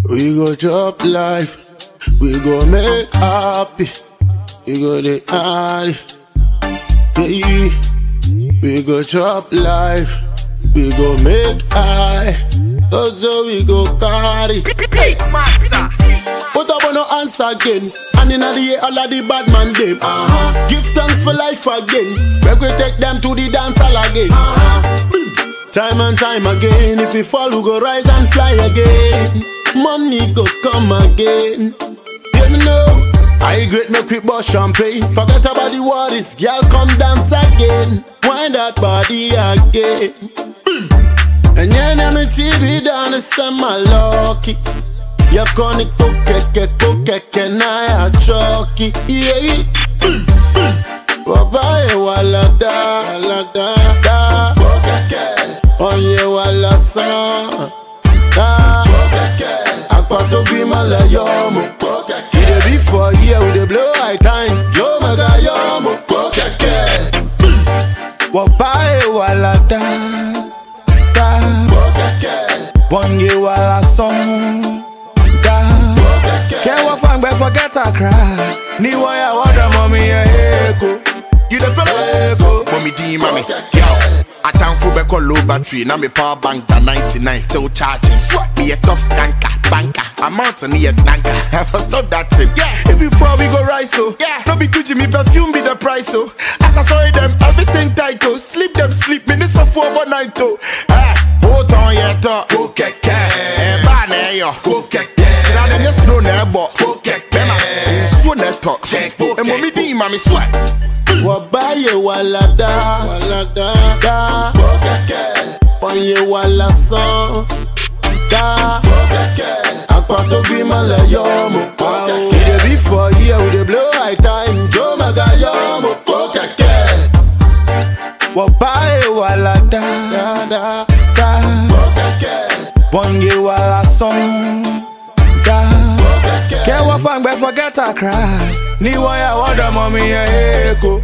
We go chop life, we go make happy, we go the party, yeah. We go chop life, we go make high, also we go carry. Hey, master. But I wanna answer again, and in the year all of the bad man them. Give thanks for life again, we go take them to the dance hall again. Time and time again, if we fall we go rise and fly again. Money go come again. You know, I great no quick but champagne. Forget about the worries, girl come dance again. Wind that body again. And yeah, now me TV down the summer lucky. You can't cook na ya choki. Yeah. Wabaye wala da. Onye wala son. Akpato bi malayomo. We dey be for here, we dey blow high time. Yo magayomo. Wabaye wala da. Onye wala son. Can't walk fang but forget I cry. Ni waya water mommy echo. You the fella echo. Mommy D mommy. Yo, I time for back on low battery. Now me power bank the 99 still charging. Swat me a top skanker, banker. I'm out on the tanker. Have to stop that thing. Yeah, if we fall we go rise so. Yeah, no be Gucci me perfume be the price so. As I saw them everything tight so. Sleep them sleep minutes of 4 one night so. Hold on your talk. Okay, bane yo. Okay. Now them just know never. Okay, so let's talk. And mommy D mommy sweat. Wabaye wala da. Onye wala son. Akpato bi malayomo. We dey be for here, we dey blow high time. Jo magayomo. Wabaye wala da. Onye wala son. Can't walk fang but forget I cry. Ni waya water mommy echo.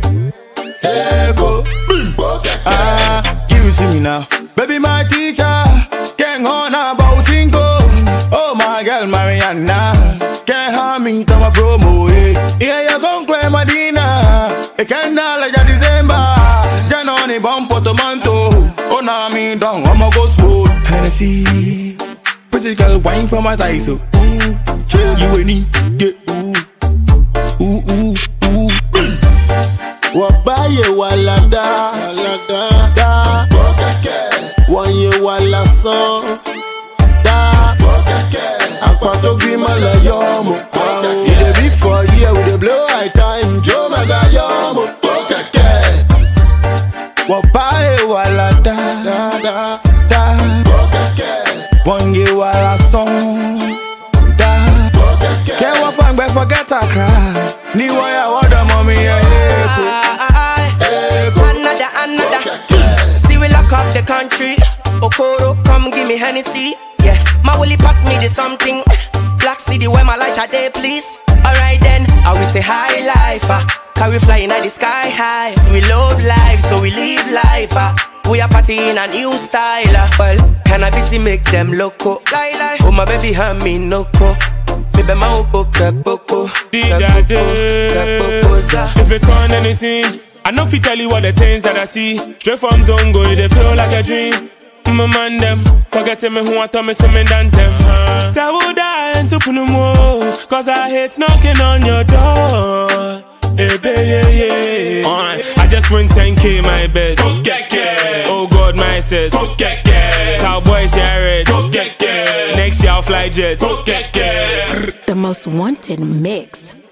Give it to me now. Baby my teacher. Can't hold about Tinko. Oh my girl Mariana. Can't harm me to my promo. Yeah you gon' claim Medina. It can't knowledge of December. Janoni bumpo tomanto. Oh na me down I'ma go smooth. Hennessy. Pretty girl wine for my thighs so. You ain't need get ooh. Wabaye wala da. Onye wala son. Akpato bi malayomo. We dey be for here, we dey blow high time. Jo magayomo. Wabaye wala da. Onye wala son. Can't walk fang but forget I cry. Ni waya water mommy echo. Another. See we lock up the country. Okoro, come give me Hennessy. Yeah, my willy pass me the something. Black City where my light are there, please. Alright then, I will say high life. Can we fly in the sky high? We love life, so we live life. We are partying a new style. Well, cannabis make them loco. Lie. Oh my baby, hand me no co. Baby, my oko. If it's on anything, I know if you tell you what the things that I see. Straight from Zongo, they feel like a dream. My man them, forgetting me who I told me something than them. Say I would die and to put no more, cause I hate knocking on your door. Hey, baby, yeah. I just win 10K my bet. Oh God, my set. Cowboys, yeah, red. Next year I'll fly jet. The most wanted mix.